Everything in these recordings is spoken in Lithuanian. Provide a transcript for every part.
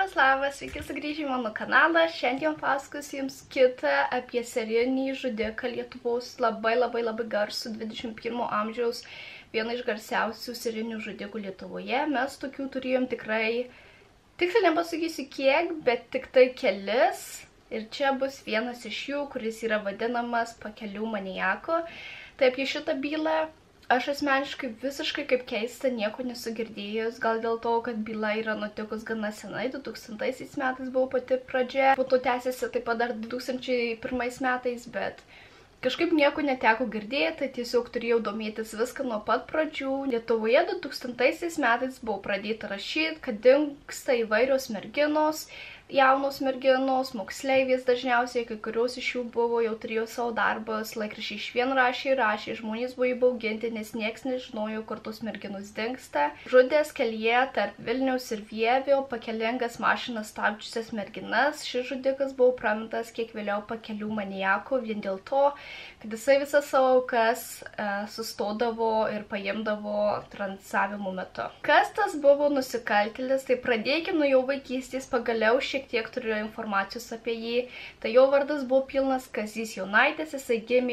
Labas, sveiki sugrįžę į mano kanalą. Šiandien pasakosiu jums kitą apie serijinį žudiką Lietuvos labai garsų 21 amžiaus, vieną iš garsiausių serijinių žudikų Lietuvoje. Mes tokių turėjom tikrai, tiksliai nepasakysiu kiek, bet tik tai kelis. Ir čia bus vienas iš jų, kuris yra vadinamas Pakelių maniako. Tai apie šitą bylą aš asmeniškai visiškai kaip keista nieko nesu girdėjus, gal dėl to, kad byla yra nutikus gana senai, 2000 metais buvo pati pradžia, po to tęsiasi taip pat dar 2001 metais, bet kažkaip nieko neteko girdėti, tai tiesiog turėjau domėtis viską nuo pat pradžių. Lietuvoje 2000 metais buvo pradėta rašyti, kad dingsta įvairios merginos, jaunos merginos, moksleivės dažniausiai, kai kurios iš jų buvo, jau turėjo savo darbas, laikraščiai išvien rašė, žmonės buvo įbauginti, nes nieks nežinojo, kur tos merginos dingsta. Žudęs kelyje tarp Vilniaus ir Vievio pakelingas mašinas stabdžiusias merginas, šis žudikas buvo pramintas kiek vėliau Pakelių maniako, vien dėl to, kad jisai visas savo aukas sustodavo ir paimdavo transavimo metu. Kas tas buvo nusikaltėlis, tai pradėkime nuo jo vaikystės, pagaliau šiek tiek turėjau informacijos apie jį. Tai jo vardas buvo pilnas Kazys Jonaitis, jisai gimė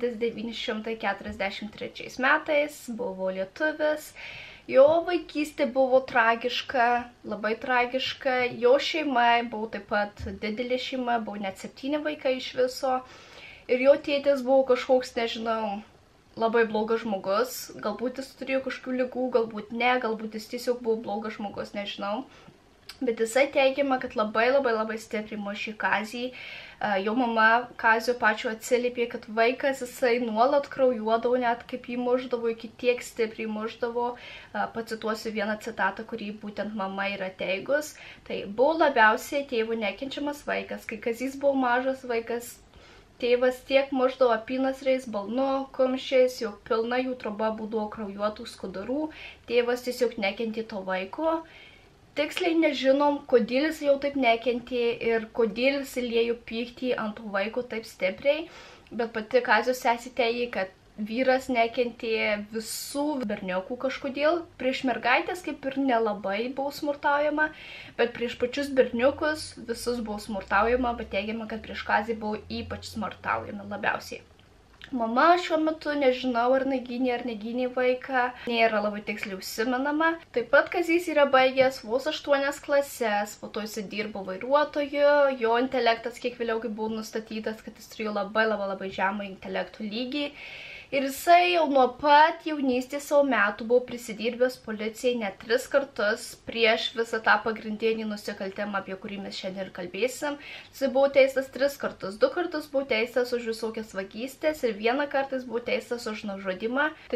1943 metais, buvo lietuvis. Jo vaikystė buvo tragiška, labai tragiška. Jo šeima buvo taip pat didelė šeima, buvo net 7 vaikai iš viso. Ir jo tėtis buvo kažkoks, nežinau, labai blogas žmogus. Galbūt jis turėjo kažkokių ligų, galbūt ne, galbūt jis tiesiog buvo blogas žmogus, nežinau. Bet jisai teigiama, kad labai stipriai mušė Kazį. Jo mama Kazio pačio atsiliepė, kad vaikas jisai nuolat kraujuodavo, net kaip jį mušdavo, iki tiek stipriai mušdavo. Pacituosiu vieną citatą, kurį būtent mama yra teigus. Tai buvo labiausiai tėvų nekenčiamas vaikas. Kai Kazys buvo mažas vaikas, tėvas tiek mušdavo apynasriais, balnu, kumščiais, jau pilna jų troba būdavo kraujuotų skudurų. Tėvas tiesiog nekentė to vaiko. Tiksliai nežinom, kodėl jis jau taip nekentė ir kodėl jis liejo pyktį ant to vaiko taip stipriai, bet pati Kazio sesė teigia, kad vyras nekentė visų berniokų kažkodėl. Prieš mergaitės kaip ir nelabai buvo smurtaujama, bet prieš pačius berniukus visus buvo smurtaujama, bet teigiama, kad prieš Kazį buvo ypač smurtaujama labiausiai. Mama šiuo metu nežinau, ar negynė vaiką, nėra labai tiksliai užsimenama. Taip pat Kazys yra baigęs vos 8 klases, po to jis dirbo vairuotoju, jo intelektas kiek vėliau buvo nustatytas, kad jis turėjo labai žemą intelektų lygį. Ir jisai jau nuo pat jaunystės savo metų buvo prisidirbęs policijai net 3 kartus prieš visą tą pagrindinį nusikaltimą, apie kurį mes šiandien ir kalbėsim. Jisai buvo teistas 3 kartus. 2 kartus buvo teistas už visokias vagystės ir 1 kartą jis buvo teistas už nužudimą. Tai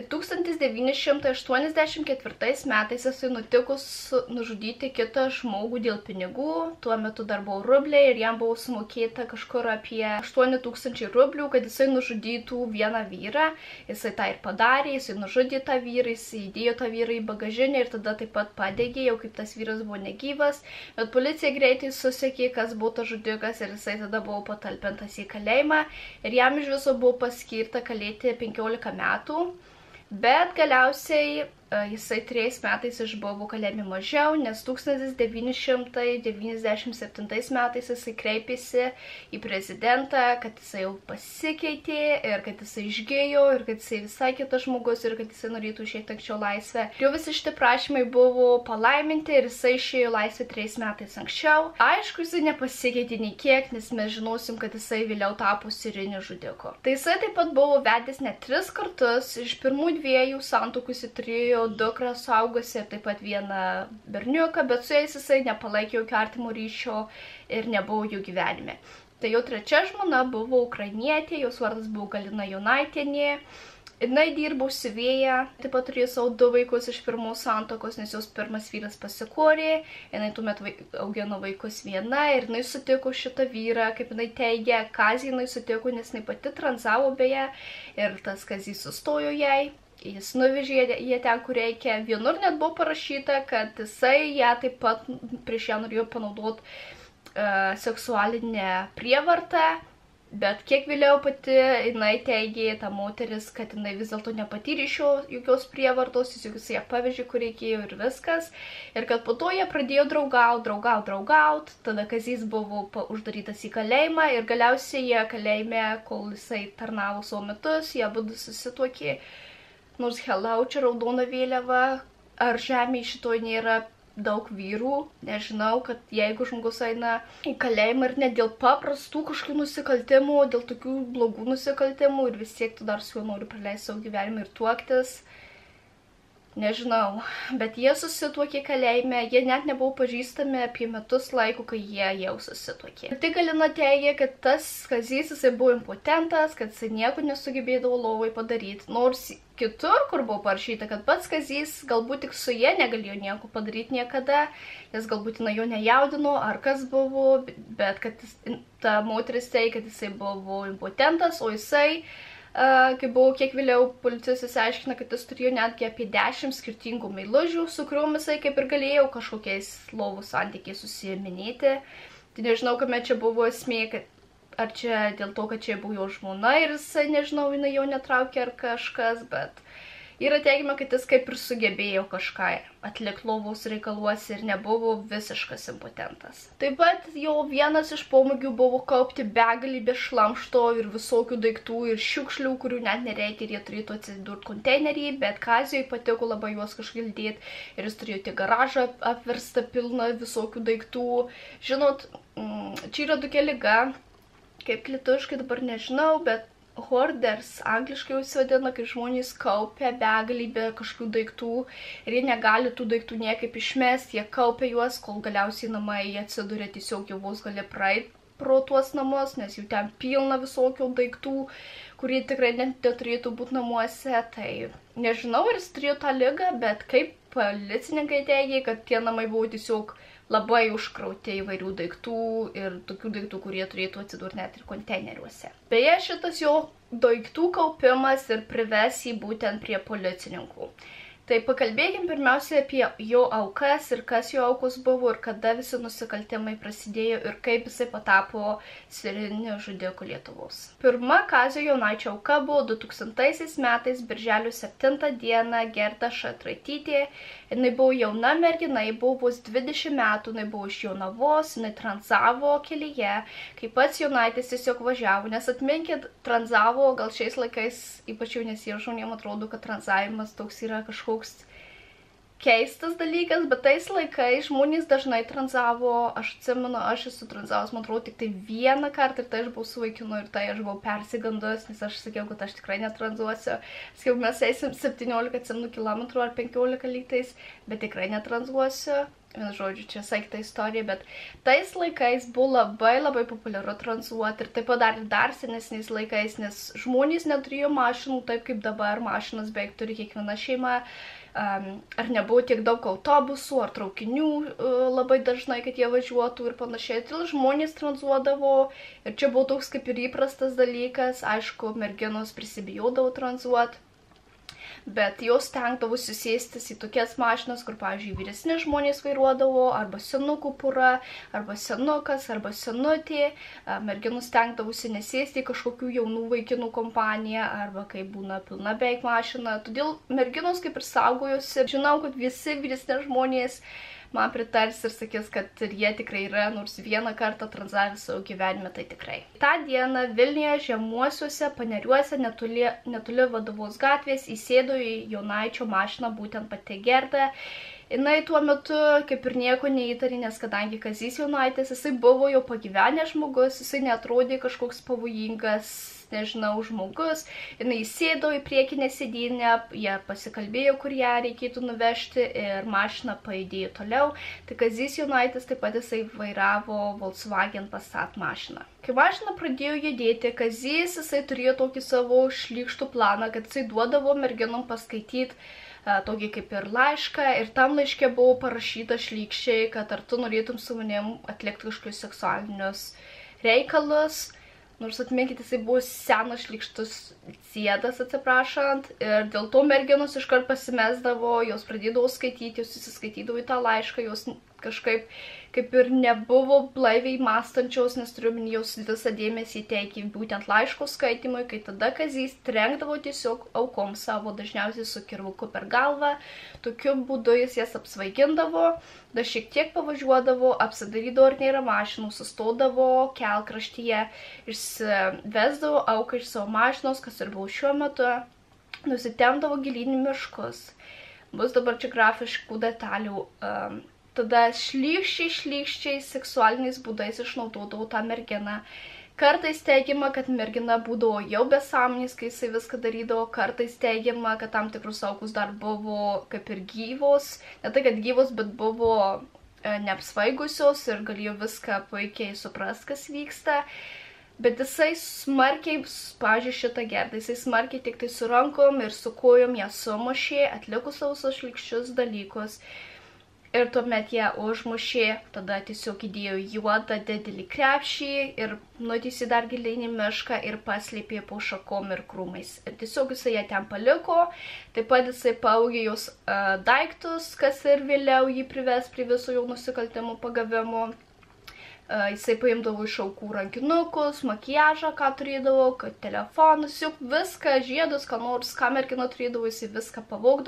1984 metais jisai nutikus nužudyti kitą žmogų dėl pinigų. Tuo metu dar buvo rubliai ir jam buvo sumokėta kažkur apie 8000 rublių, kad jisai nužudytų vieną vyrą. Jisai tą ir padarė, jisai nužudė tą vyrą, jisai įdėjo tą vyrą į bagažinę ir tada taip pat padegė, jau kaip tas vyras buvo negyvas. Bet policija greitai susekė, kas buvo tas žudikas ir jisai tada buvo patalpintas į kalėjimą ir jam iš viso buvo paskirta kalėti 15 metų. Bet galiausiai jisai 3 metais išbuvo kalėjime mažiau, nes 1997 metais jisai kreipėsi į prezidentą, kad jisai jau pasikeitė ir kad jisai išgėjo ir kad jisai visai kitas žmogus ir kad jisai norėtų išėti anksčiau laisvę. Jo visi šitie prašymai buvo palaiminti ir jisai išėjo laisvę 3 metais anksčiau. Aišku, jisai nepasikeitė nei kiek, nes mes žinosim, kad jisai vėliau tapo serijiniu žudiku. Tai jisai taip pat buvo vedęs net 3 kartus, iš pirmų 2 santuokų jisai turėjo dukrą suaugusi ir taip pat vieną berniuką, bet su jais jisai nepalaikė jokio artimo ryšio ir nebuvo jų gyvenime. Tai jau 3 žmona buvo ukrainietė, jos vardas buvo Galina Jonaitienė. Jinai dirbo siuvėja, taip pat turėjo savo 2 vaikus iš pirmos santuokos, nes jos pirmas vyras pasikorė, jinai tuomet augino vaikus viena ir jinai sutiko šitą vyrą, kaip jinai teigia, Kazį jinai sutiko, nes jinai pati transavo beje ir tas Kazys sustojo jai. Jis nuvežė ją ten, kur reikia. Vienur net buvo parašyta, kad jisai ją taip pat prieš ją norėjo panaudoti seksualinę prievartą. Bet kiek vėliau pati jinai teigė, ta moteris, kad jinai vis dėlto nepatyrė jokios prievartos, jis ją pavežė, kur reikėjo ir viskas. Ir kad po to jie pradėjo draugaut, tada Kazys buvo uždarytas į kalėjimą ir galiausiai jie kalėjime, kol jisai tarnavo savo metus, jie abudu susituokė. Nors helau, čia raudona vėliava, ar žemėje šitoj nėra daug vyrų, nežinau, kad jeigu žmogus eina į kalėjimą ir ne dėl paprastų kažkokių nusikaltimų, dėl tokių blogų nusikaltimų ir vis tiek tu dar su juo nori praleisti savo gyvenimą ir tuoktis, nežinau, bet jie susituokė kalėjime, jie net nebuvo pažįstami apie metus laiko, kai jie jau susituokė. Ir tik Galina teigia, kad tas Kazys, jisai buvo impotentas, kad jisai nieko nesugebėdavo lovai padaryti, nors kitur, kur buvo parašyta, kad pats Kazys galbūt tik su jie negalėjo nieko padaryti niekada, nes galbūt jinai jo nejaudino, ar kas buvo, bet kad ta moteris teigia, kad jisai buvo impotentas, o jisai, kai buvo kiek vėliau policijos įsiaiškina, kad jis turėjo netgi apie 10 skirtingų meilužių, su kuriuom jisai kaip ir galėjo kažkokiais lovų santykiais susiminėti. Tai nežinau, kame čia buvo esmė, kad ar čia dėl to, kad čia buvo jo žmona ir jisai, nežinau, jinai jo netraukė ar kažkas, bet yra teigiama, kad jis kaip ir sugebėjo kažką atlikti lovos reikaluose ir nebuvo visiškas impotentas. Taip pat jo vienas iš pomėgių buvo kaupti begalybę šlamšto ir visokių daiktų ir šiukšlių, kurių net nereikia ir jie turėtų atsidurti konteinerį, bet Kazijui patiko labai juos kažgildėti ir jis turėjo tik garažą apverstą pilną visokių daiktų. Žinot, čia yra tokia liga, kaip lietuviškai dabar nežinau, bet hoarders, angliškai jūs vadina, kai žmonės kaupia begalybę kažkokių daiktų ir jie negali tų daiktų niekaip išmesti, jie kaupia juos, kol galiausiai namai atsiduria tiesiog jau vos gali praeiti pro tuos namus, nes jų ten pilna visokių daiktų, kurie tikrai neturėtų būti namuose. Tai nežinau, ar jis turėjo tą ligą, bet kaip policininkai teigia, kad tie namai buvo tiesiog labai užkrauti įvairių daiktų ir tokių daiktų, kurie turėtų atsidurti net ir konteineriuose. Beje, šitas jo daiktų kaupimas ir prives jį būtent prie policininkų. Tai pakalbėkim pirmiausia apie jo aukas ir kas jo aukos buvo ir kada visi nusikaltimai prasidėjo ir kaip jisai patapo serijiniu žudiku Lietuvos. Pirma Kazio Jonaičio auka buvo 2000 metais, birželio 7 dieną, Gerda Šatraitytė. Jinai buvo jauna mergina, jinai buvo vos 20 metų, jinai buvo iš Jonavos, jinai tranzavo kelyje, kai pats Jonaitis tiesiog važiavo, nes atminkit, tranzavo, gal šiais laikais, ypač jaunesiems žmonėms atrodo, kad tranzavimas toks yra kažkoks keistas dalykas, bet tais laikais žmonės dažnai tranzavo, aš atsimenu, aš esu tranzavus, man atrodo, tik tai vieną kartą ir tai aš buvau su vaikinu ir tai aš buvau persigandus, nes aš sakiau, kad aš tikrai netranzuosiu. Sakiau, mes eisim 17 km ar 15 lygtais, bet tikrai netranzuosiu. Vienas žodžiu, čia sakyta istorija, bet tais laikais buvo labai populiaru tranzuoti ir tai padarė dar senesniais laikais, nes žmonės neturėjo mašinų taip kaip dabar, mašinas beveik turi kiekviena šeima. Ar nebuvo tiek daug autobusų ar traukinių labai dažnai, kad jie važiuotų ir panašiai. Tai žmonės tranzuodavo ir čia buvo toks kaip ir įprastas dalykas. Aišku, merginos prisibijodavo tranzuoti, bet jos stengdavosi sėstis į tokias mašinas, kur, pavyzdžiui, vyresni žmonės vairuodavo, arba senukų pora, arba senukas, arba senutė. Merginos stengdavosi nesėsti į kažkokių jaunų vaikinų kompaniją, arba kai būna pilna beveik mašina. Todėl merginos kaip ir saugojosi. Žinau, kad visi vyresni žmonės man pritars ir sakys, kad ir jie tikrai yra, nors vieną kartą tranzavę savo gyvenime, tai tikrai. Ta diena Vilniuje Žemuosiuose Paneriuose netoli Vadovos gatvės įsėdo į Jonaičio mašiną būtent pati Gerda. Jinai tuo metu kaip ir nieko neįtarė, nes kadangi Kazys Jonaitis, jisai buvo jau pagyvenęs žmogus, jisai neatrodė kažkoks pavojingas, nežinau, žmogus. Jinai įsėdo į priekinę sėdynę, jie pasikalbėjo, kur ją reikėtų nuvežti ir mašina pajudėjo toliau. Tai Kazys Jonaitis taip pat jisai vairavo Volkswagen Passat mašiną. Kai mašina pradėjo judėti, Kazys jisai turėjo tokį savo šlykštų planą, kad jisai duodavo merginom paskaityti tokį kaip ir laišką ir tam laiške buvo parašyta šlykščiai, kad ar tu norėtum su manim atlikti kažkokius seksualinius reikalus. Nors atminkit, jisai buvo senas šlykštus ciedas, atsiprašant, ir dėl to merginos iškart pasimesdavo, jos pradėdavo skaityti, jos įsiskaitydavo į tą laišką, jos kažkaip, kaip ir nebuvo blaiviai mąstančios, nes turiu minėjau visą dėmesį teikė būtent laiško skaitimui, kai tada Kazys trenkdavo tiesiog aukom savo, dažniausiai su kirvuku per galvą. Tokiu būdu jis jas apsvaigindavo, dar šiek tiek pavažiuodavo, apsidarydavo ar nėra mašinų, sustodavo kelkraštyje, išsivesdavo auką iš savo mašinos, kas ir buvo šiuo metu, nusitemdavo gilyn į miškus. Bus dabar čia grafiškų detalių. Tada šlykščiai seksualiniais būdais išnaudodavo tą merginą. Kartais teigiama, kad mergina būdavo jau besąmonės, kai jisai viską darydavo. Kartais teigiama, kad tam tikrus aukus dar buvo kaip ir gyvos. Ne tai, kad gyvos, bet buvo neapsvaigusios ir galėjo viską puikiai suprast, kas vyksta. Bet jisai smarkiai, pavyzdžiui, šitą gerdą, jisai smarkiai tik tai su rankom ir su kojom ją sumušė, atlikus visus šlykščius dalykus. Ir tuomet ją užmušė, tada tiesiog įdėjo juodą didelį krepšį ir nuteisė dar giliai į mišką ir paslėpė po šakom ir krūmais. Ir tiesiog jisai ją ten paliko, taip pat jisai paaugė jos daiktus, kas ir vėliau jį prives prie visų jau nusikaltimų pagavimų. Jisai paimdavo iš aukų rankinukus, makiažą, ką turėdavo, telefonus, juk viską, žiedus, ką nors, ką mergina turėdavo, jisai viską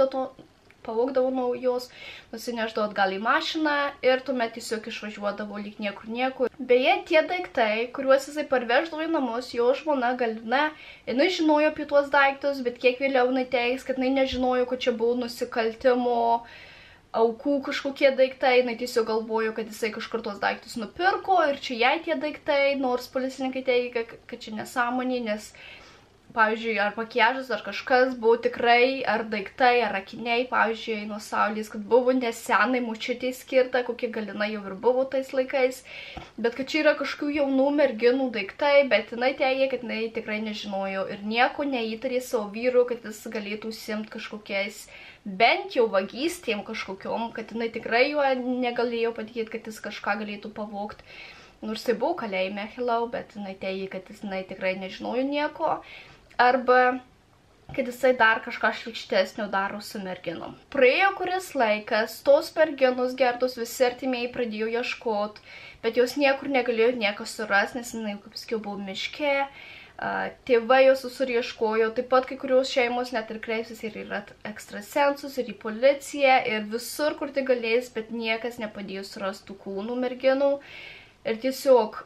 pavogdavo nuo jos, nusineždavo atgal į mašiną ir tuomet tiesiog išvažiuodavo lyg niekur. Beje, tie daiktai, kuriuos jisai parveždavo į namus, jo žmona Galina, jinai žinojo apie tuos daiktus, bet kiek vėliau jinai teiks, kad jinai nežinojo, kad čia buvo nusikaltimo aukų kažkokie daiktai, jinai tiesiog galvojo, kad jisai kažkur tuos daiktus nupirko ir čia jai tie daiktai, nors policininkai teigia, kad čia nesąmonė, nes, pavyzdžiui, ar makiažas, ar kažkas buvo tikrai, ar daiktai, ar akiniai, pavyzdžiui, nuo saulės, kad buvo nesenai močiutei skirta, kokia Galina jau ir buvo tais laikais, bet kad čia yra kažkokių jaunų merginų daiktai, bet jinai teigia, kad jinai tikrai nežinojo ir nieko neįtarė savo vyru, kad jis galėtų užsiimti kažkokiais bent jau vagystėm kažkokiom, kad jinai tikrai jo negalėjo patikėti, kad jis kažką galėtų pavogti. Nors tai buvo kalėjime Hilau, bet jinai teigia, kad jinai tikrai nežinojo nieko. Arba kad jisai dar kažką šlykštesnio daro su merginom. Praėjo kuris laikas, tos merginos Gerdos visi artimieji pradėjo ieškoti, bet jos niekur negalėjo niekas surasti, nes jinai, kaip sakiau, buvo miške. Tėvai jos visur ieškojo, taip pat kai kurios šeimos net ir kreipsis ir yra ekstrasensus, ir į policiją, ir visur, kur tai galės, bet niekas nepadėjo surasti tų kūnų merginų. Ir tiesiog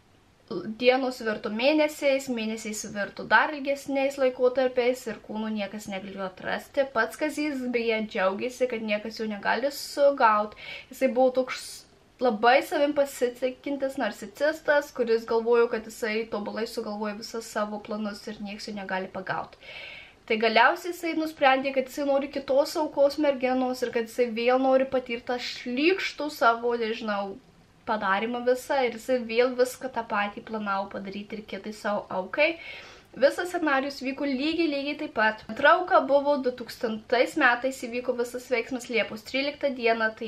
dienos virto mėnesiais, mėnesiais virto dar ilgesniais laikotarpiais ir kūnų niekas negalėjo atrasti. Pats Kazys beje džiaugiasi, kad niekas jau negali sugauti. Jisai buvo toks labai savim pasitikintis narcisistas, kuris galvojo, kad jisai tobulai sugalvoja visus savo planus ir nieks jų negali pagauti. Tai galiausiai jisai nusprendė, kad jisai nori kitos aukos merginos ir kad jisai vėl nori patirti tą šlykštų savo, nežinau, padarymą visą ir jisai vėl viską tą patį planavo padaryti ir kitai savo aukai. Visas scenarius vyko lygiai taip pat. Trauka buvo 2000 metais, įvyko visas veiksmas Liepos 13 dieną, tai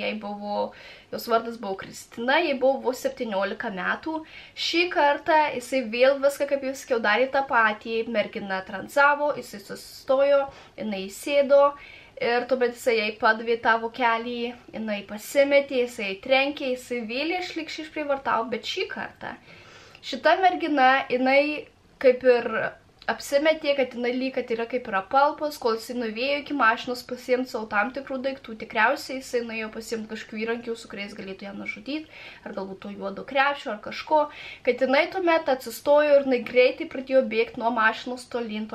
jos vardas buvo Kristina, jai buvo 17 metų. Šį kartą jisai vėl viską, kaip jau sakiau, darė tą patį, mergina transavo, jisai sustojo, jinai įsėdo ir tuomet jisai jai padavė tą vokelį, jinai pasimetė, jisai trenkė, jisai vėlė šlykščiai išprievartavo, bet šį kartą šita mergina, jinai kaip ir apsimetė, kad jinai lyg, kad yra kaip ir apalpos, kol jisai nuvėjo iki mašinos pasiimti savo tam tikrų daiktų. Tikriausiai jisai nuėjo pasiimti kažkokių įrankių, su kuriais galėtų ją nužudyti, ar galbūt to juodo krepšio, ar kažko, kad jinai tuomet atsistojo ir jinai greitai pradėjo bėgti nuo mašinos tolyn.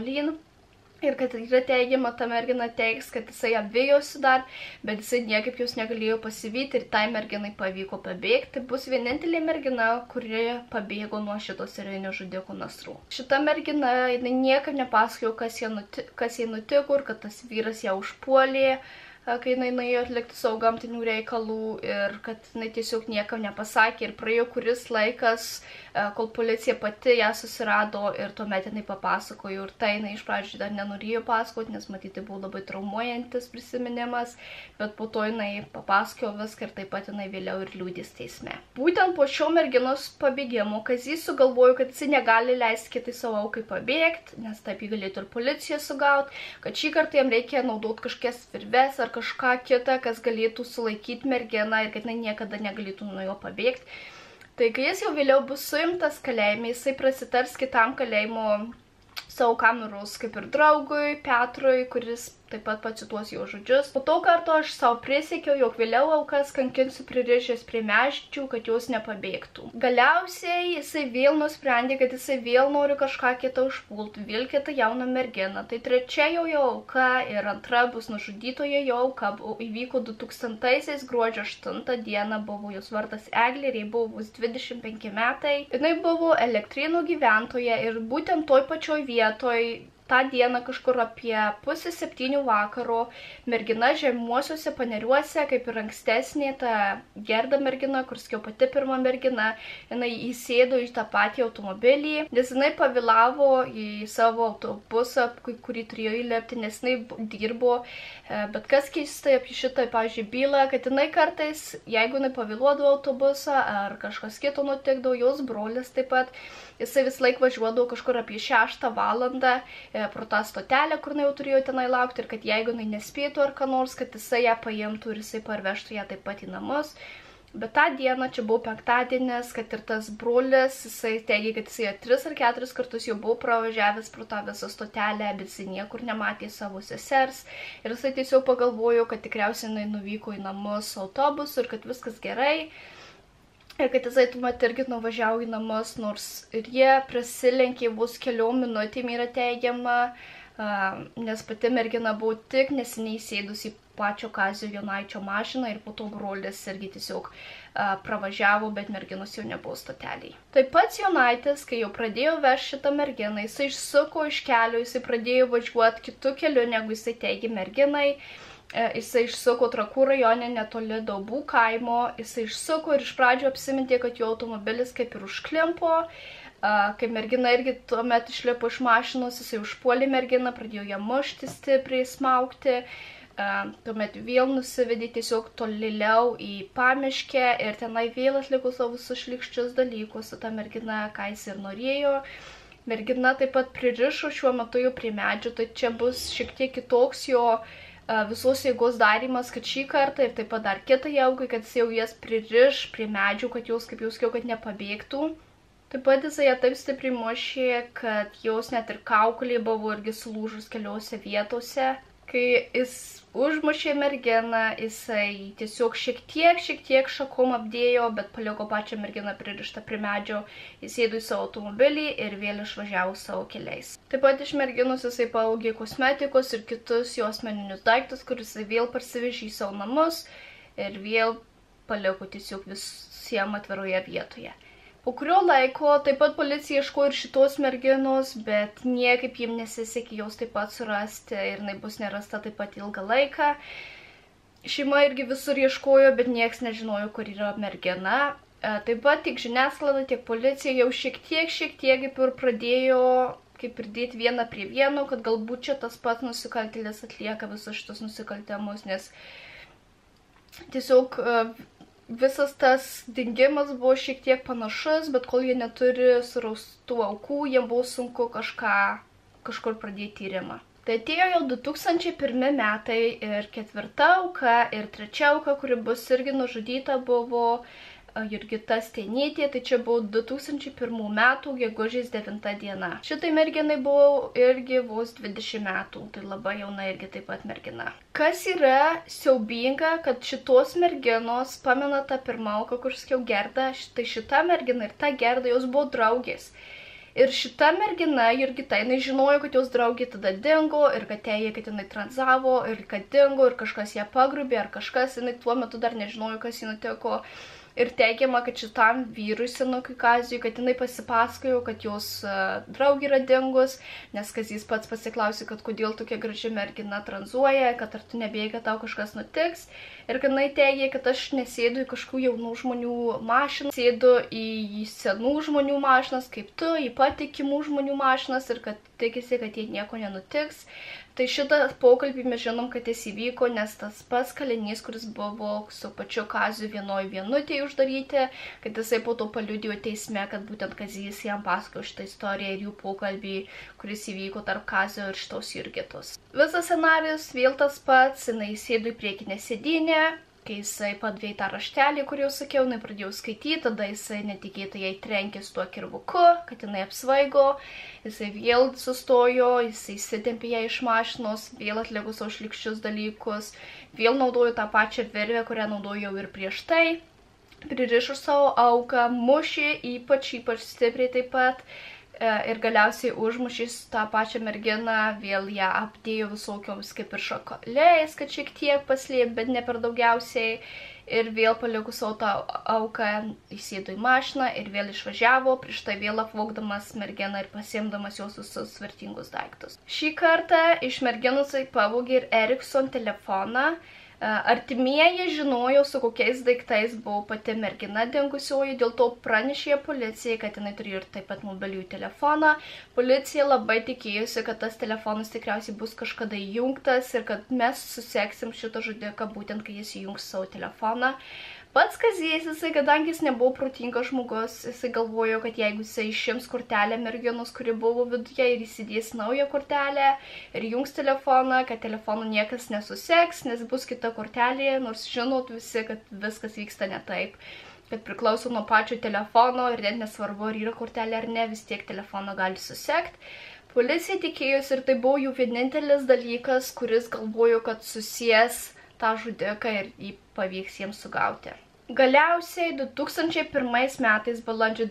Ir kad yra teigiama, ta mergina teiks, kad jisai apvėjosi dar, bet jisai niekaip jos negalėjo pasivyti ir tai merginai pavyko pabėgti. Tai bus vienintelė mergina, kuri pabėgo nuo šito serijinio žudiko nasrų. Šita mergina, jinai niekam nepasakojo, kas jai nutiko ir kad tas vyras ją užpuolė, kai jinai nuėjo atlikti savo gamtinių reikalų ir kad jinai tiesiog niekam nepasakė ir praėjo kuris laikas, kol policija pati ją susirado ir tuomet jinai papasakojo ir tai jinai iš pradžių dar nenorėjo pasakoti, nes matyti buvo labai traumuojantis prisiminimas, bet po to jinai papasakojo viską ir taip pat jinai vėliau ir liudys teisme. Būtent po šio merginos pabėgimo Kazys sugalvojo, kad jis negali leisti kitai savo aukai pabėgti, nes taip jį galėtų ir policija sugauti, kad šį kartą jam reikia naudoti kažkokias virves ar kažką kitą, kas galėtų sulaikyti merginą ir kad jinai niekada negalėtų nuo jo pabėgti. Tai kai jis jau vėliau bus suimtas kalėjime, jisai prasitars kitam kalėjimo savo kameros kaip ir draugui, Petrui, kuris taip pat pacituos jo žodžius. Po to karto aš savo prisiekiau, jog vėliau aukas kankinsiu pririšęs prie medžių, kad jos nepabėgtų. Galiausiai jisai vėl nusprendė, kad jisai vėl nori kažką kitą užpulti, vėl kitą jauną merginą. Tai trečia jo auka ir antra bus nužudytoja jo auka. Įvyko 2000-aisiais gruodžio 8 dieną, buvo jos vardas Eglė ir jai buvo 25 metai. Jinai buvo Elektrėnų gyventoja ir būtent toj pačioj vietoj tą dieną kažkur apie 6:30 vakaro mergina Žemuosiuose Paneriuose, kaip ir ankstesnė ta Gerda mergina, kuris jau pati pirma mergina, jinai įsėdo į tą patį automobilį, nes jinai pavėlavo į savo autobusą, kurį turėjo įlipti, nes jinai dirbo. Bet kas keistai apie šitą, pavyzdžiui, bylą, kad jinai kartais, jeigu jinai pavėluodavo autobusą ar kažkas kito nutikdavo, jos brolis taip pat, jisai vis laik važiuodavo kažkur apie 6 valandą pro tą stotelę, kur jinai jau turėjo tenai laukti ir kad jeigu jinai nespėtų ar ką nors, kad jisai ją paimtų ir jisai parvežtų ją taip pat į namus. Bet tą dieną, čia buvo penktadienis, kad ir tas brolis, jisai teigė, kad jisai 3 ar 4 kartus jau buvo pravažiavęs pro tą visą stotelę, bet jisai niekur nematė savo sesers. Ir jisai tiesiog pagalvojo, kad tikriausiai jinai nuvyko į namus autobusu ir kad viskas gerai. Ir kad jisai tuomet irgi nuvažiavo į namus, nors ir jie prasilenkė vos keliom minutėm yra teigiama, nes pati mergina buvo tik neseniai sėdus į pačio Kazio Jonaičio mašiną ir po to brolis irgi tiesiog pravažiavo, bet merginos jau nebuvo stoteliai. Taip pat Jonaitis, kai jau pradėjo vežti šitą merginą, jisai išsuko iš kelio, jisai pradėjo važiuoti kitų kelių, negu jisai teigė merginai. Jisai išsuko Trakų rajone netoli Daubų kaimo, jisai išsuko ir iš pradžio apsimintė, kad jo automobilis kaip ir užklimpo. Kai mergina irgi tuomet išlipo iš mašinos, jisai užpuolė merginą, pradėjo ją mušti stipriai, smaugti. Tuomet vėl nusivedė tiesiog tolėliau į pamiškę ir tenai vėl atliko savo šlykščius dalykus su ta mergina, ką jis ir norėjo. Mergina taip pat pririšo šiuo metu jau prie medžių, tai čia bus šiek tiek kitoks jo visos jėgos darymas, kad šį kartą ir taip pat dar kitą jaugai, kad jis jau jas pririš prie medžių, kad jos, kaip jau sakiau, kad nepabėgtų. Taip pat jisai ją taip stipriai mušė, kad jos net ir kaukolė buvo irgi sulūžus keliose vietose. Kai jis užmušė merginą, jisai tiesiog šiek tiek šakom apdėjo, bet paliko pačią merginą pririštą prie medžio, įsėdo į savo automobilį ir vėl išvažiavo savo keliais. Taip pat iš merginos jisai pavogė kosmetikos ir kitus jo asmeninius daiktus, kuris jisai vėl parsivežė į savo namus ir vėl paliko tiesiog visiems atviroje vietoje. Po kurio laiko taip pat policija ieškojo ir šitos merginos, bet niekaip jiems nesisekė jos taip pat surasti ir jinai bus nerasta taip pat ilgą laiką. Šeima irgi visur ieškojo, bet nieks nežinojo, kur yra mergina. Taip pat tiek žiniasklaida, tiek policija jau šiek tiek kaip ir pradėjo kaip ir dėti vieną prie vieno, kad galbūt čia tas pats nusikaltėlis atlieka visus šitus nusikaltimus, nes tiesiog visas tas dingimas buvo šiek tiek panašus, bet kol jie neturi suraustų aukų, jiems buvo sunku kažkur pradėti tyrimą. Tai atėjo jau 2001 metai ir 4 auka ir 3 auka, kuri bus irgi nužudyta, buvo Jurgita Steinytė, tai čia buvo 2001 metų gegužės 9 diena. Šitai merginai buvo irgi vos 20 metų, tai labai jauna irgi taip pat mergina. Kas yra siaubinga, kad šitos merginos, pamena tą pirmą auką, kur sakiau Gerda, tai šita mergina ir ta Gerda, jos buvo draugės. Ir šita mergina, Jurgita, jinai žinojo, kad jos draugė tada dingo ir kad teigė, kad jinai transavo ir kad dingo ir kažkas ją pagrubė ar kažkas, jinai tuo metu dar nežinojo, kas jį nutiko. Ir teigiama, kad šitam vyrui senukui Kazijui, kad jinai pasipasakojo, kad jos draugė yra dingus, nes Kazys pats pasiklausė, kad kodėl tokia graži mergina tranzuoja, kad ar tu nebėjai, kad tau kažkas nutiks. Ir kad jinai teigė, kad aš nesėdu į kažkokių jaunų žmonių mašiną, sėdu į senų žmonių mašinas, kaip tu, į patikimų žmonių mašinas ir kad tikisi, kad jie nieko nenutiks. Tai šitą pokalbį mes žinom, kad jis įvyko, nes tas pats kalinys, kuris buvo su pačiu Kaziu vienoj vienutėje uždaryti, kad jisai po to paliudijo teisme, kad būtent Kazys jam pasakojo šitą istoriją ir jų pokalbį, kuris įvyko tarp Kazio ir šitos Jurgitos. Visas scenarijus vėl tas pats, jinai sėdo į priekinę sėdynę. Kai jisai padvėjo tą raštelį, kurį jau sakiau, jinai pradėjo skaityti, tada jisai netikėtai jai trenkė su tuo kirvuku, kad jinai apsvaigo, jisai vėl sustojo, jisai įsitempė ją iš mašinos, vėl atliko savo šlykščius dalykus, vėl naudojo tą pačią virvę, kurią naudojau ir prieš tai, pririšo savo auką, mušė ypač stipriai taip pat. Ir galiausiai užmušys tą pačią merginą, vėl ją apdėjo visokioms kaip ir šakaliais, kad šiek tiek paslėp, bet ne per daugiausiai. Ir vėl paliko savo tą auką, įsėdo į mašiną ir vėl išvažiavo, prieš tai vėl apvogdamas merginą ir pasiimdamas jos visus vertingus daiktus. Šį kartą iš merginos pavogė ir Ericsson telefoną. Artimieji žinojo, su kokiais daiktais buvo pati mergina dingusioji, dėl to pranešė policijai, kad jinai turėjo ir taip pat mobiliųjų telefoną. Policija labai tikėjosi, kad tas telefonas tikriausiai bus kažkada įjungtas ir kad mes suseksim šitą žudiką būtent, kai jis įjungs savo telefoną. Pats Kazys, jisai, kadangi jis nebuvo protingas žmogus, jisai galvojo, kad jeigu jisai išims kortelę merginos, kuri buvo viduje ir įsidės naują kortelę ir jungs telefoną, kad telefonų niekas nesuseks, nes bus kita kortelė, nors žinot visi, kad viskas vyksta ne taip, kad priklauso nuo pačio telefono ir net nesvarbu, ar yra kortelė ar ne, vis tiek telefoną gali susekti. Policija tikėjosi ir tai buvo jų vienintelis dalykas, kuris galvojo, kad susijęs tą žudiką ir jį pavyks jiems sugauti. Galiausiai 2001 metais balandžio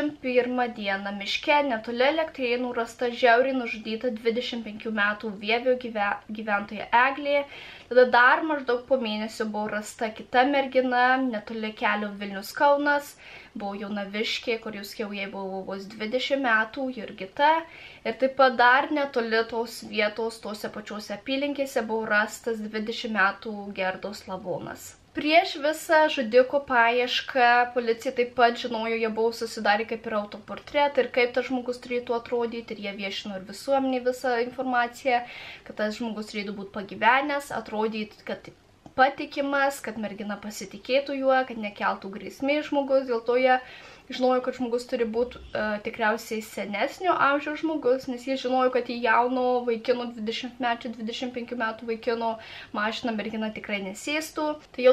21 dieną miške netoli Elektrėnų rasta žiauriai nužudyta 25 metų Vievio gyventoja Eglė. Tada dar maždaug po mėnesio buvo rasta kita mergina netoli kelio Vilnius-Kaunas. Buvo jaunaviškė, kur jūs jau jai buvo vos 20 metų, Jurgita. Ir taip pat dar netoli tos vietos, tose pačiose apylinkėse buvo rastas 20 metų Gerdos Lavonas. Prieš visą žudiko paiešką policija taip pat žinojo, jie buvo susidarę kaip ir autoportretą ir kaip tas žmogus turėtų atrodyti ir jie viešino ir visuomeniai visą informaciją, kad tas žmogus turėtų būti pagyvenęs, atrodyti, kad patikimas, kad mergina pasitikėtų juo, kad nekeltų grėsmės žmogus, dėl to jie žinojo, kad žmogus turi būti tikriausiai senesnio amžiaus žmogus, nes jie žinojo, kad į jauno vaikino 20-mečio, 25 metų vaikino mašiną mergina tikrai nesėstų. Tai jau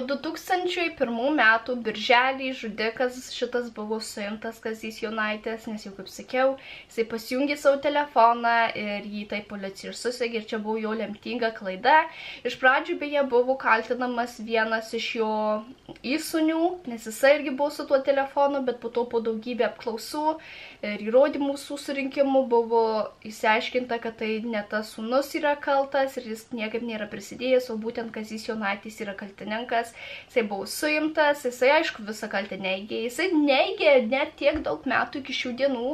2001 metų birželį žudikas šitas buvo suimtas Kazys Jonaitis, nes jau kaip sakiau, jisai pasijungė savo telefoną ir jį tai policija ir susegė ir čia buvo jo lemtinga klaida. Iš pradžių beje buvo kaltinamas vienas iš jo įsūnių, nes jisai irgi buvo su tuo telefonu, bet po to po daugybę apklausų ir įrodymų susirinkimų buvo išsiaiškinta, kad tai ne tas sūnus yra kaltas ir jis niekaip nėra prisidėjęs, o būtent Kazys Jonaitis yra kaltininkas. Jisai buvo suimtas, jisai aišku visą kaltę neigė, jisai neigė net tiek daug metų iki šių dienų,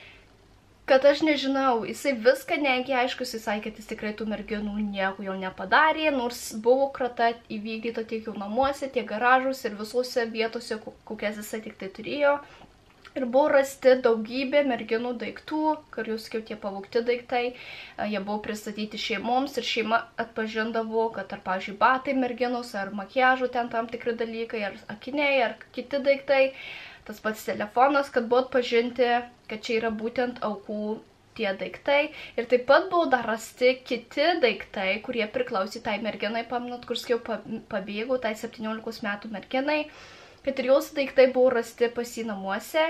kad aš nežinau, jisai viską neigė, aišku, jisai sakė, kad jis tikrai tų merginų nieko jau nepadarė, nors buvo krata įvykdyta tiek jau namuose, tiek garažuose ir visose vietose, kokias jisai tik tai turėjo. Ir buvo rasti daugybė merginų daiktų, kur jūs kaip tie pavogti daiktai, jie buvo pristatyti šeimoms ir šeima atpažindavo, kad ar, pavyzdžiui, batai merginos, ar makiažo ten tam tikri dalykai, ar akiniai, ar kiti daiktai. Tas pats telefonas, kad buvo atpažinti, kad čia yra būtent aukų tie daiktai. Ir taip pat buvo dar rasti kiti daiktai, kurie priklausė tai merginai, paminat, kur skiau pabėgau, tai 17 metų merginai, kad ir jos daiktai buvo rasti pas jį namuose.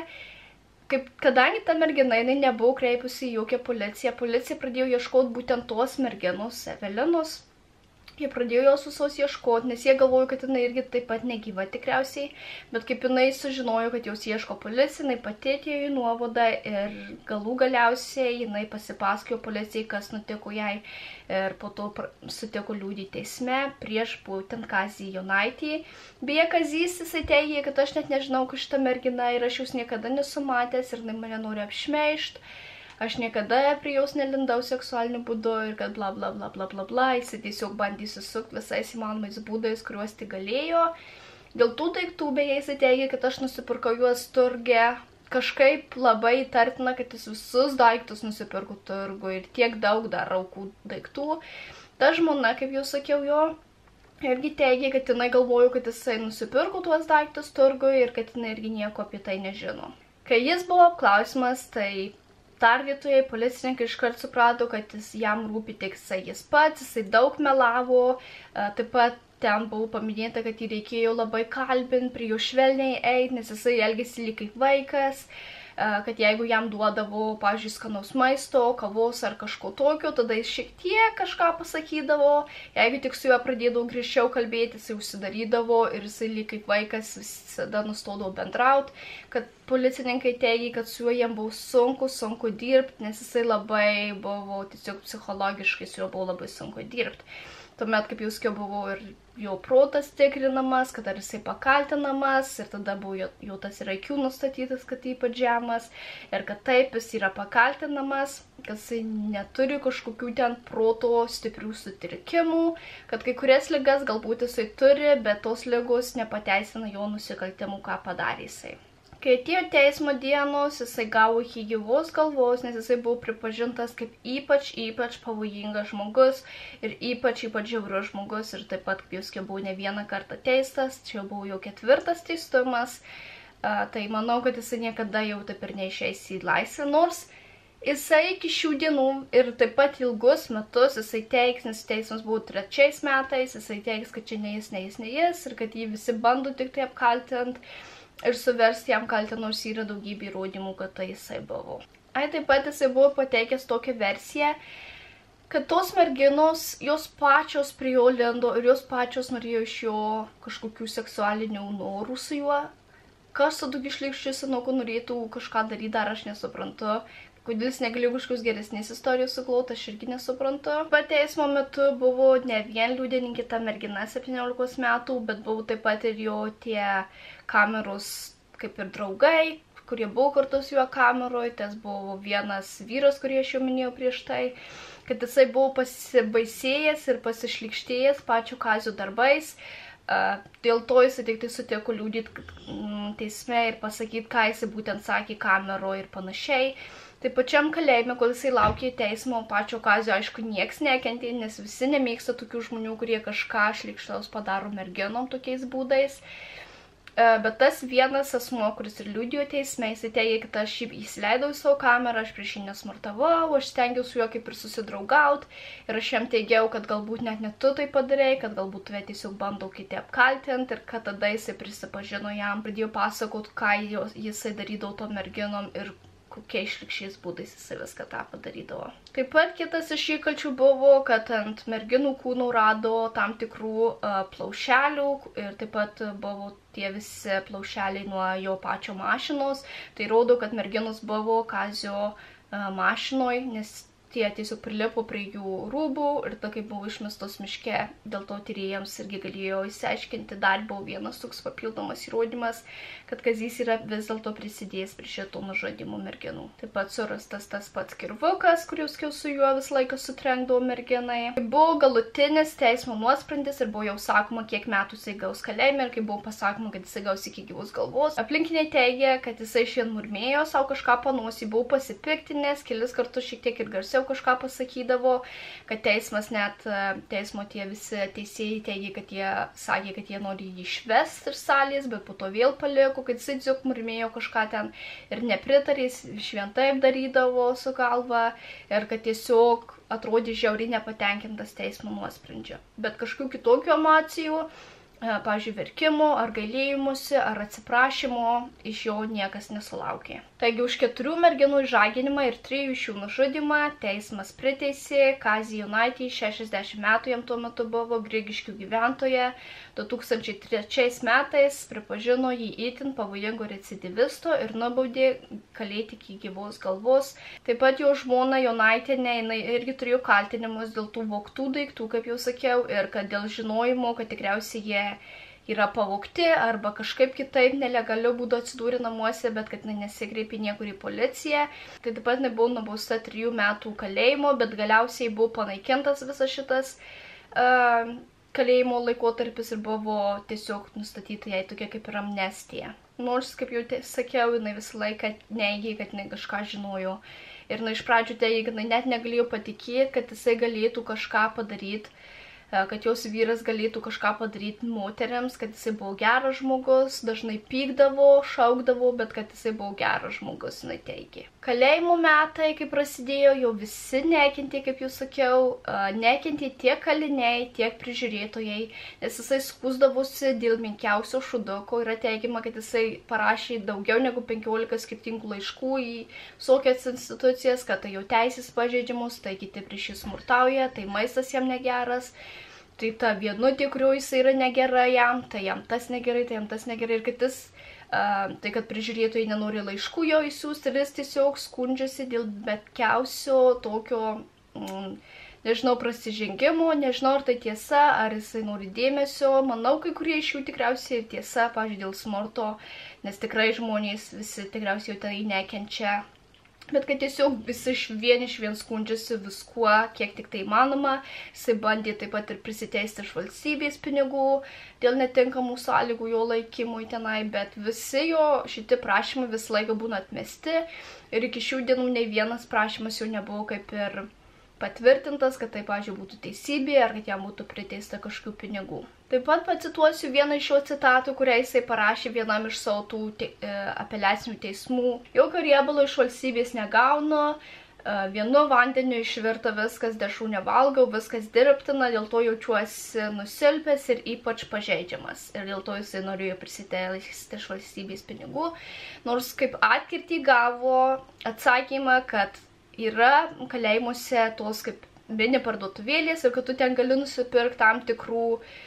Kadangi ta mergina, jinai nebuvo kreipusi į jokią policiją, policija pradėjo ieškoti būtent tos merginos, Evelinos. Jie pradėjo jos visos ieškoti, nes jie galvojo, kad jinai irgi taip pat negyva tikriausiai, bet kaip jinai sužinojo, kad jos ieško policija, jinai pati atėjo į nuovadą ir galiausiai jinai pasipasakojo policijai, kas nutiko jai ir po to sutiko liudyti teisme prieš būtent Kazį Jonaitį. Beje, Kazys jisai teigė, kad aš net nežinau, kad šita mergina ir aš jūs niekada nesu matęs ir jinai mane nori apšmeižti. Aš niekada prie jos nelindau seksualiniu būdu ir kad bla bla bla bla bla bla, jis tiesiog bandė susukti visais įmanomais būdais, kuriuos tik galėjo. Dėl tų daiktų beje jis teigia, kad aš nusipirkau juos turge, kažkaip labai įtartina, kad jis visus daiktus nusipirko turgų ir tiek daug dar aukų daiktų. Ta žmona, kaip jau sakiau, jo irgi teigia, kad jinai galvojo, kad jisai nusipirko tuos daiktus turgui ir kad jinai irgi nieko apie tai nežino. Kai jis buvo apklausimas, tai tardytojai, policininkai iškart suprato, kad jam rūpi tik jis pats, jisai daug melavo, taip pat ten buvo paminėta, kad jį reikėjo labai kalbinti, prie jo švelniai eiti, nes jisai elgėsi lyg kaip vaikas, kad jeigu jam duodavo, pavyzdžiui, skanaus maisto, kavos ar kažko tokio, tada jis šiek tiek kažką pasakydavo, jeigu tik su juo pradėdavo griežčiau kalbėti, jisai užsidarydavo ir jisai lyg kaip vaikas visada nustodavo bendrauti, kad policininkai teigia, kad su juo jam buvo sunku dirbti, nes jisai labai buvo tiesiog psichologiškai, su juo buvo labai sunku dirbti. Tuomet, kaip jau sakiau, buvo ir jo protas tikrinamas, kad ar jisai pakaltinamas ir tada buvo jau tas ir IQ nustatytas, kad ypač žemas ir kad taip jis yra pakaltinamas, kad jisai neturi kažkokių ten proto stiprių sutrikimų, kad kai kurias ligas galbūt jisai turi, bet tos ligos nepateisina jo nusikaltimų, ką padarė jisai. Kai atėjo teismo dienos, jisai gavo iki gyvos galvos, nes jisai buvo pripažintas kaip ypač pavojingas žmogus ir ypač žiaurus žmogus ir taip pat, kaip jau buvo ne vieną kartą teistas, čia buvo jau 4. teistumas, tai manau, kad jisai niekada jau taip ir neišeis į laisvę, nors jisai iki šių dienų ir taip pat ilgus metus jisai teiks, nes teismas buvo 3 metais, jisai teiks, kad čia ne jis ir kad jį visi bando tik tai apkaltinti ir suversti jam kaltę, nors yra daugybė įrodymų, kad tai jisai buvo. Taip pat jisai buvo pateikęs tokią versiją, kad tos merginos, jos pačios prie jo lindo ir jos pačios norėjo iš jo kažkokių seksualinių norų su juo. Kas su tokiu šlykščiu senuku norėtų kažką daryti, dar aš nesuprantu. Kodėl jis negalėjo kažkokios geresnės istorijos sukloti, aš irgi nesuprantu. Pat teismo metu buvo ne vien liudininkė ta mergina 17 metų, bet buvo taip pat ir jo tie kameros kaip ir draugai, kurie buvo kartu su juo kameroje. Tas buvo vienas vyras, kurį aš jau minėjau prieš tai, kad jisai buvo pasibaisėjęs ir pasišlykštėjęs pačių Kazio darbais. Dėl to jisai tik tai sutiko liudyti teisme ir pasakyti, ką jisai būtent sakė kameroje ir panašiai. Tai pačiam kalėjime, kol jisai laukė teismo, pačio Kazio, aišku, nieks nekentė, nes visi nemėgsta tokių žmonių, kurie kažką šlykštaus padaro merginom tokiais būdais. Bet tas vienas asmuo, kuris ir liudijo teisme, jisai teigia, kad aš jį įsileidau į savo kamerą, aš prieš jį nesmurtavau, aš stengiausi su juo kaip ir susidraugauti ir aš jam teigiau, kad galbūt net ne tu tai padarei, kad galbūt tave tiesiog bandau kiti apkaltinti ir kad tada jisai prisipažino jam, pradėjo pasakoti, ką jisai darydavo to merginom ir kokiais šlykščiais būdais jisai viską tą padarydavo. Taip pat kitas iš įkalčių buvo, kad ant merginų kūnų rado tam tikrų plaušelių ir taip pat buvo tie visi plaušeliai nuo jo pačio mašinos. Tai rodo, kad merginos buvo Kazio mašinoj, nes tie tiesiog prilipo prie jų rūbų ir ta kaip buvo išmestos miške, dėl to tyrėjams irgi galėjo įsiaiškinti, dar buvo vienas toks papildomas įrodymas, kad Kazys yra vis dėlto prisidėjęs prie šito nužudymų merginų. Taip pat surastas tas pats kirvukas, kuris su juo visą laiką sutrenkdavo merginai. Buvo galutinis teismo nuosprendis ir buvo jau sakoma, kiek metų jisai gaus kalėjime ir kai buvo pasakoma, kad jisai gaus iki gyvos galvos. Aplinkiniai teigia, kad jisai šiandien murmėjo savo kažką panosį, buvo pasipiktinęs, kelis kartus šiek tiek ir garsiau kažką pasakydavo, kad teismas net, teismo tie visi teisėjai teigia, kad jie sakė, kad jie nori jį išvesti iš salės, bet po to vėl paliko, kad jisai tiesiog murmėjo kažką ten ir nepritarė, šventaip darydavo su galva ir kad tiesiog atrodė žiauriai nepatenkintas teismo nuosprendžio. Bet kažkokių kitokių emocijų, pavyzdžiui, verkimo, ar gailėjimusi, ar atsiprašymo iš jo niekas nesulaukė. Taigi už 4 merginų išžaginimą ir 3 iš jų nužudymą teismas priteisė Kazį Jonaitį, 60 metų jam tuo metu buvo, Grigiškių gyventoja, 2003 metais pripažino jį itin pavojingo recidivisto ir nubaudė kalėti iki gyvos galvos. Taip pat jo žmona Jonaitienė, jinai irgi turėjo kaltinimus dėl tų vogtų daiktų, kaip jau sakiau, ir kad dėl žinojimo, kad tikriausiai jie yra pavogti arba kažkaip kitaip nelegaliu būdu atsidūrė namuose, bet kad nesikreipė niekur į policiją. Tai taip pat nebuvo nubausta 3 metų kalėjimo, bet galiausiai buvo panaikintas visas šitas kalėjimo laikotarpis ir buvo tiesiog nustatyta jai tokia kaip ir amnestija. nors, kaip jau sakiau, jinai visą laiką neigė, kad jinai kažką žinojo. Ir jinai iš pradžių teigė, kad jinai net negalėjo patikėti, kad jisai galėtų kažką padaryti, kad jos vyras galėtų kažką padaryti moteriams, kad jisai buvo geras žmogus, dažnai pykdavo, šaukdavo, bet kad jisai buvo geras žmogus, jinai teigė. Kalėjimo metai, kai prasidėjo, jau visi nekentė, kaip jau sakiau, nekentė tiek kaliniai, tiek prižiūrėtojai, nes jisai skųsdavosi dėl menkiausio šuduko. Yra teigiama, kad jisai parašė daugiau negu 15 skirtingų laiškų į visokias institucijas, kad tai jo teisės pažeidžiamos, tai kiti prieš jį smurtauja, tai maistas jam negeras. Tai ta vienutė, kurio jisai yra negera jam, tai jam tas negerai, tai jam tas negerai. Ir kitas, tai kad prižiūrėtojai nenori laiškų jo įsiųsti, ir jis tiesiog skundžiasi dėl betkiausio tokio, nežinau, prasižengimo, nežinau, ar tai tiesa, ar jisai nori dėmesio. Manau, kai kurie iš jų tikriausiai tiesa, pavyzdžiui, dėl smurto, nes tikrai žmonės visi tikriausiai jau tai nekenčia. Bet kad tiesiog visi iš vien skundžiasi viskuo, kiek tik tai įmanoma. Jisai bandė taip pat ir prisiteisti iš valstybės pinigų dėl netinkamų sąlygų jo laikymui tenai, bet visi jo šitie prašymai visą laiką būna atmesti. Ir iki šių dienų nei vienas prašymas jau nebuvo kaip ir patvirtintas, kad tai, pavyzdžiui, būtų teisybė ar kad jam būtų priteista kažkokių pinigų. Taip pat pacituosiu vieną iš jo citatų, kurią jisai parašė vienam iš savo tų apeliacinių teismų. Jokio riebalo iš valstybės negaunu, vienu vandeniu išvirta viskas, dešrų nevalgau, viskas dirbtina, dėl to jaučiuosi nusilpęs ir ypač pažeidžiamas. Ir dėl to jisai norėjo prisiteisti iš valstybės pinigų, nors kaip atkirtį gavo atsakymą, kad yra kalėjimuose tos kaip vieni parduotuvėlės ir kad tu ten gali nusipirkti tam tikrų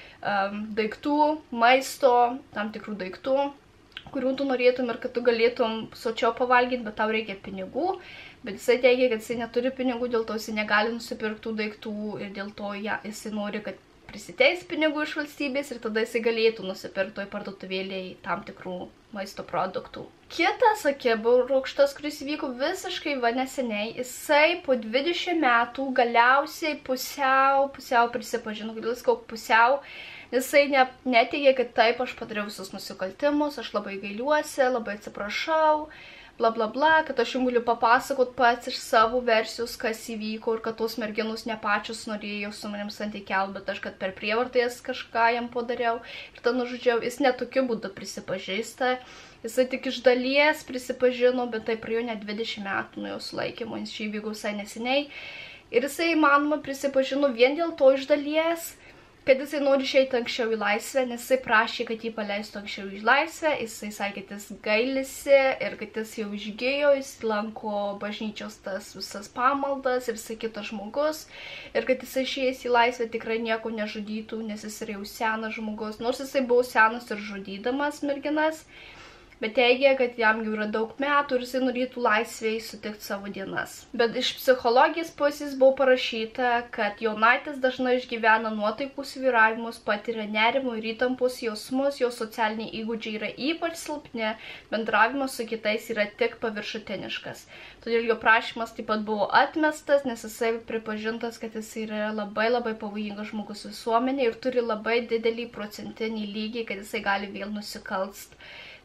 daiktų, maisto, tam tikrų daiktų, kurių tu norėtum ir kad tu galėtum sočiau pavalgyti, bet tau reikia pinigų. Bet jisai teigia, kad jisai neturi pinigų, dėl to jisai negali nusipirkti tų daiktų ir dėl to jisai nori, kad prisiteis pinigų iš valstybės ir tada jisai galėtų nusipirkti toj parduotuvėlėje tam tikrų maisto produktų. Kitas akibrokštas, kuris įvyko visiškai neseniai, jisai po 20 metų galiausiai pusiau prisipažino, kodėl sakau pusiau, jisai neteigė, kad taip, aš padariau visus nusikaltimus, aš labai gailiuosi, labai atsiprašau, bla bla bla, kad aš jums galiu papasakot pats iš savo versijos, kas įvyko ir kad tos merginos ne pačios norėjo su manim santykiaut, bet aš kad per prievartės kažką jam padariau ir tą nužudžiau. Jis netokiu būdu prisipažįsta, jisai tik iš dalies prisipažino, bet tai praėjo net 20 metų nuo jo sulaikymo, jis čia įvyko visai neseniai. Ir jisai, manoma, prisipažino vien dėl to iš dalies, kad jisai nori išeiti anksčiau į laisvę, nes jisai prašė, kad jį paleistų anksčiau į laisvę, jisai sakė, kad jis gailisi ir kad jis jau išgėjo, jis lanko bažnyčios tas visas pamaldas ir jisai kitas žmogus, ir kad jisai išėjęs į laisvę tikrai nieko nežudytų, nes jis yra jau senas žmogus, nors jisai buvo senas ir žudydamas merginas, bet teigia, kad jam jau yra daug metų ir jisai norėtų laisvėje sutikti savo dienas. Bet iš psichologijos pusės buvo parašyta, kad jaunaitis dažnai išgyvena nuotaikų svyravimus, patiria nerimo ir įtampos jausmus, jo socialiniai įgūdžiai yra ypač silpni, bendravimas su kitais yra tik paviršutiniškas. Todėl jo prašymas taip pat buvo atmestas, nes jisai pripažintas, kad jis yra labai pavojingas žmogus visuomenė ir turi labai didelį procentinį lygį, kad jisai gali vėl nusikalst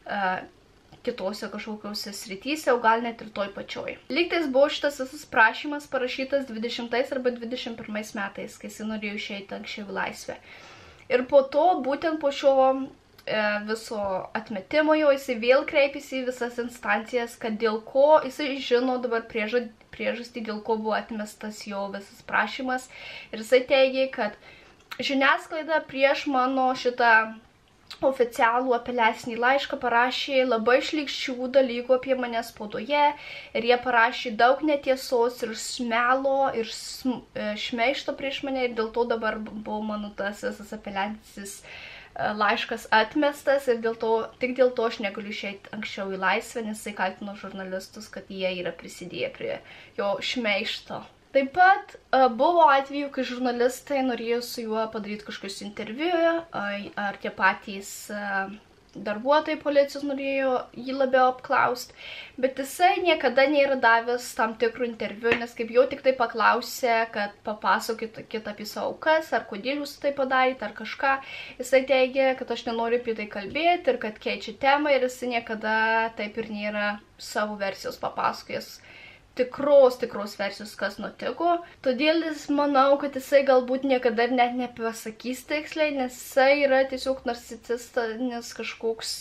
kitose kažkokiausiose srityse, o gal net ir toj pačioj. Lygtais buvo šitas visas prašymas parašytas 20 arba 21 metais, kai jis norėjo išeiti anksčiau į laisvę. Ir po to, būtent po šio viso atmetimo jo, jisai vėl kreipėsi į visas instancijas, kad dėl ko jisai žino dabar priežastį, dėl ko buvo atmestas jo visas prašymas. Ir jisai teigė, kad žiniasklaida prieš mano šitą oficialų apeliacinį laišką parašė labai šlykščių dalykų apie mane spaudoje ir jie parašė daug netiesos ir melo ir šmeižto prieš mane ir dėl to dabar buvo mano tas visas apeliacinis laiškas atmestas ir tik dėl to aš negaliu išeiti anksčiau į laisvę, nes jisai kaltino žurnalistus, kad jie yra prisidėję prie jo šmeižto. Taip pat buvo atveju, kai žurnalistai norėjo su juo padaryti kažkokius interviu, ar tie patys darbuotojai policijos norėjo jį labiau apklausti, bet jisai niekada nėra davęs tam tikrų interviu, nes kaip jau tik tai paklausė, kad papasakokit apie savo aukas, ar kodėl jūs tai padarėte, ar kažką, jisai teigė, kad aš nenoriu apie tai kalbėti ir kad keičia temą ir jisai niekada taip ir nėra savo versijos papasakojęs. Tikros versijos, kas nutiko. Todėl jis manau, kad jisai galbūt niekada net nepasakys tiksliai, nes jisai yra tiesiog narcisistinis kažkoks,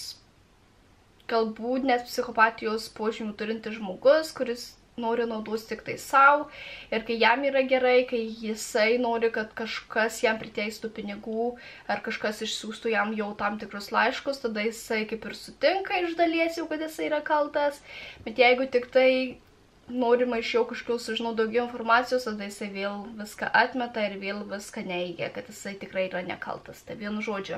galbūt net psichopatijos požymių turintis žmogus, kuris nori naudos tik tai savo. Ir kai jam yra gerai, kai jisai nori, kad kažkas jam priteistų pinigų, ar kažkas išsiųstų jam jau tam tikrus laiškus, tada jisai kaip ir sutinka iš dalies jau, kad jisai yra kaltas. Bet jeigu tik tai norima iš jo kažkokių sužinoti daugiau informacijos, tada jisai vėl viską atmeta ir vėl viską neigia, kad jisai tikrai yra nekaltas. Tai vienu žodžiu.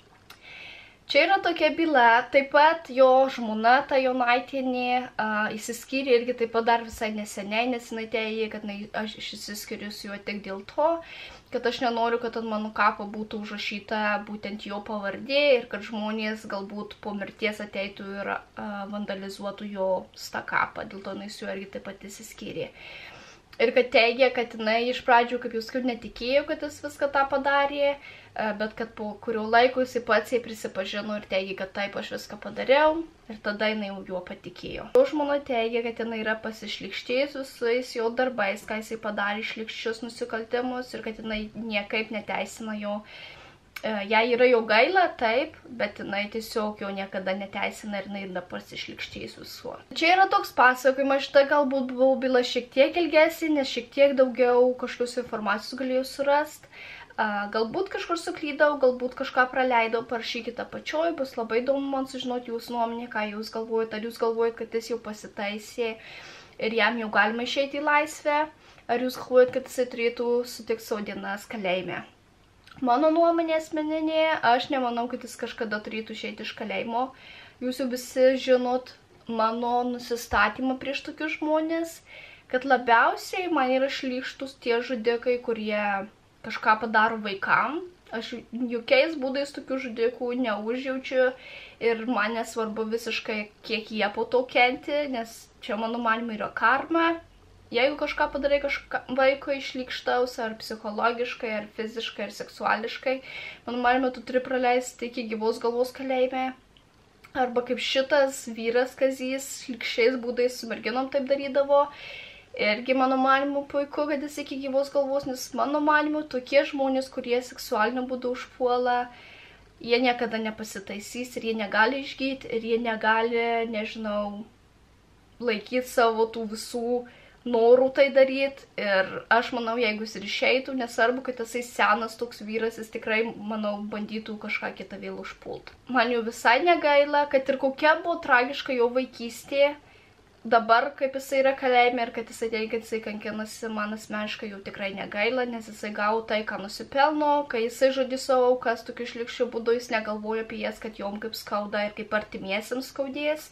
Čia yra tokia byla, taip pat jo žmona, ta Jonaitienė, išsiskyrė irgi taip pat dar visai neseniai, nes jinai teigė, kad aš išsiskiriu su juo tik dėl to, kad aš nenoriu, kad ant mano kapo būtų užrašyta būtent jo pavardė ir kad žmonės galbūt po mirties ateitų ir vandalizuotų jo tą kapą. Dėl to jinai su juo irgi taip pat išsiskyrė. Ir kad teigia, kad jinai iš pradžių, kaip jūs sakiau, netikėjo, kad jis viską tą padarė, bet kad po kurio laiko jis pats jai prisipažino ir teigia, kad taip aš viską padariau ir tada jinai jau juo patikėjo. Jo žmona teigia, kad jinai yra pasišlykštėjus visais jo darbais, ką jisai padarė šlykščius nusikaltimus ir kad jinai niekaip neteisina jo. Jai yra jo gaila, taip, bet jinai tiesiog jo niekada neteisina ir jinai yra pasišlykštėjus visuo. Čia yra toks pasakojimas, šitą galbūt buvo byla šiek tiek ilgesnė, nes šiek tiek daugiau kažkokios informacijos galėjau surasti. Galbūt kažkur suklydau, galbūt kažką praleidau, parašykite apačioj, bus labai įdomu man sužinoti jūsų nuomonę, ką jūs galvojate, ar jūs galvojate, kad jis jau pasitaisė ir jam jau galima išeiti į laisvę, ar jūs galvojate, kad jisai turėtų sutikti savo dienas kalėjime. Mano nuomonė asmeninė, aš nemanau, kad jis kažkada turėtų išeiti iš kalėjimo. Jūs jau visi žinot mano nusistatymą prieš tokius žmonės, kad labiausiai man yra šlykštus tie žudikai, kurie kažką padaro vaikam. Aš jokiais būdais tokių žudikų neužjaučiu ir man nesvarbu visiškai, kiek jie po to kenti, nes čia mano manymu yra karma. Jeigu kažką padarai vaikui šlykštaus, ar psichologiškai, ar fiziškai, ar seksuališkai, mano manymu, tu turi praleisti iki gyvos galvos kalėjime. Arba kaip šitas vyras Kazys šlykščiais būdais su merginom taip darydavo. Irgi mano manymu puiku, kad jis iki gyvos galvos, nes mano manymu tokie žmonės, kurie seksualiniu būdu užpuola, jie niekada nepasitaisys ir jie negali išgyti ir jie negali, nežinau, laikyti savo tų visų norų tai daryti. Ir aš manau, jeigu jis ir išeitų, nesvarbu, kad jisai senas toks vyras, jis tikrai, manau, bandytų kažką kitą vėl užpult. Man jau visai negaila, kad ir kokia buvo tragiška jo vaikystė, dabar, kaip jisai yra kalėjime ir kad jisai teigia, kad jisai kankinasi, man asmeniškai jau tikrai negaila, nes jisai gavo tai, ką nusipelno, kai jisai žudė savo aukas tokiu šlykščiu būdu, jis negalvoja apie jas, kad jom kaip skauda ir kaip artimiesiems skaudės.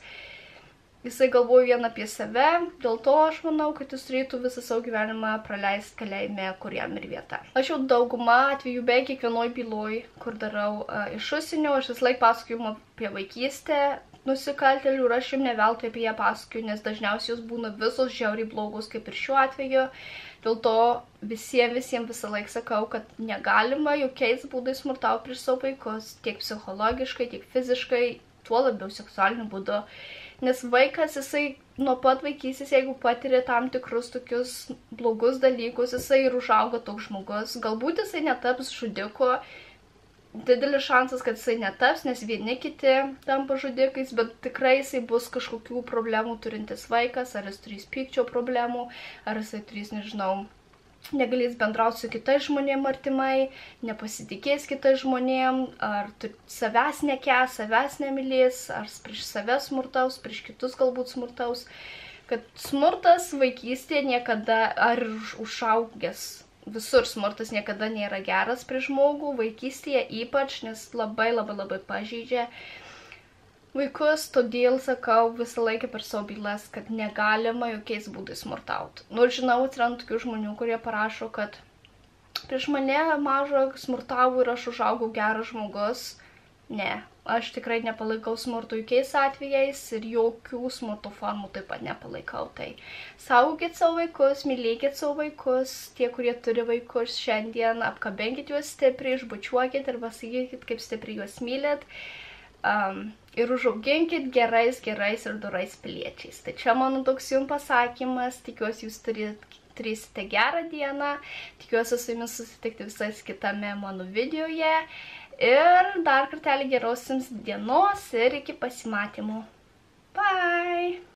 Jisai galvoja vien apie save, dėl to aš manau, kad jis turėtų visą savo gyvenimą praleisti kalėjime, kur jam ir vieta. Aš jau daugumą atvejų, beveik kiekvienoj byloj, kur darau iš užsienio, aš vis laik pasakoju apie vaikystę nusikaltėlių ir aš jums neveltui apie ją pasakoju, nes dažniausiai jos būna visos žiauriai blogos, kaip ir šiuo atveju. Dėl to visiems visą laiką sakau, kad negalima jokiais būdais smurtauti prieš savo vaikus, tiek psichologiškai, tiek fiziškai, tuo labiau seksualiniu būdu. Nes vaikas, jisai nuo pat vaikystės, jeigu patiria tam tikrus tokius blogus dalykus, jisai ir užauga toks žmogus. Galbūt jisai netaps žudiku, didelis šansas, kad jisai netaps, nes vieni kiti tampa žudikais, bet tikrai jisai bus kažkokių problemų turintis vaikas, ar jis turės pykčio problemų, ar jisai turės, nežinau, negalės bendrauti su kitais žmonėm artimai, nepasitikės kitais žmonėm, ar savęs nekęs, savęs nemylės, ar prieš save smurtaus, prieš kitus galbūt smurtaus. Kad smurtas vaikystėje niekada, ar užaugęs, visur smurtas niekada nėra geras prieš žmogų, vaikystėje ypač, nes labai pažeidžia vaikus, todėl sakau visą laiką per savo bylas, kad negalima jokiais būdais smurtauti. Nors žinau, atsiranda tokių žmonių, kurie parašo, kad prieš mane mažą smurtavo ir aš užaugau geras žmogus. Ne, Aš tikrai nepalaikau smurto jokiais atvejais ir jokių smurto formų taip pat nepalaikau. Tai saugokit savo vaikus, mylėkit savo vaikus, tie, kurie turi vaikus šiandien, apkabinkit juos stipriai, išbučiuokit ir pasakykit, kaip stipriai juos mylit. Ir užauginkit gerais ir dorais piliečiais. Tai čia mano toks jums pasakymas, tikiuosi jūs turėsite gerą dieną, tikiuosi su jumis susitikti visais kitame mano videoje. Ir dar kartelį geros jums dienos ir iki pasimatymų. Bye!